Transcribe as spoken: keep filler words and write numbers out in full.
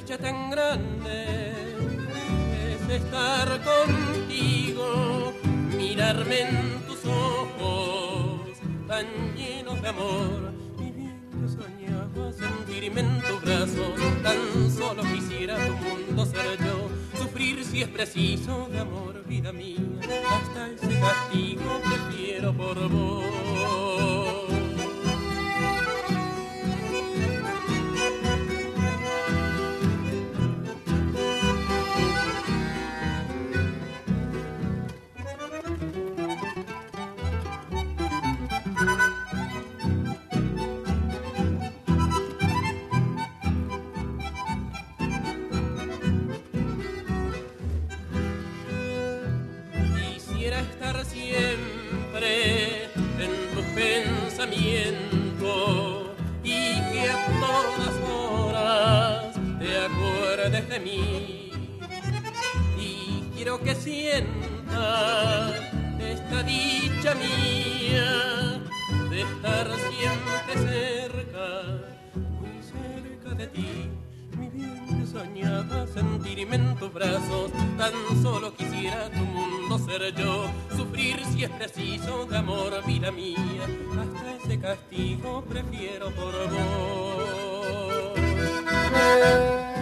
dicha tan grande es estar contigo, mirarme en tus ojos tan llenos de amor. Y bien que soñaba sentirme en tus brazos, tan solo quisiera tu mundo ser yo, sufrir si es preciso de amor, vida mía, hasta ese castigo prefiero por vos. Estar siempre en tus pensamientos y que a todas horas te acuerdes de mí. Y quiero que sientas esta dicha mía de estar siempre cerca, muy cerca de ti. Mi bien que soñaba sentirme en tus brazos, tan solo quisiera tu mundo ser yo, sufrir si es preciso de amor, vida mía, hasta ese castigo prefiero por vos.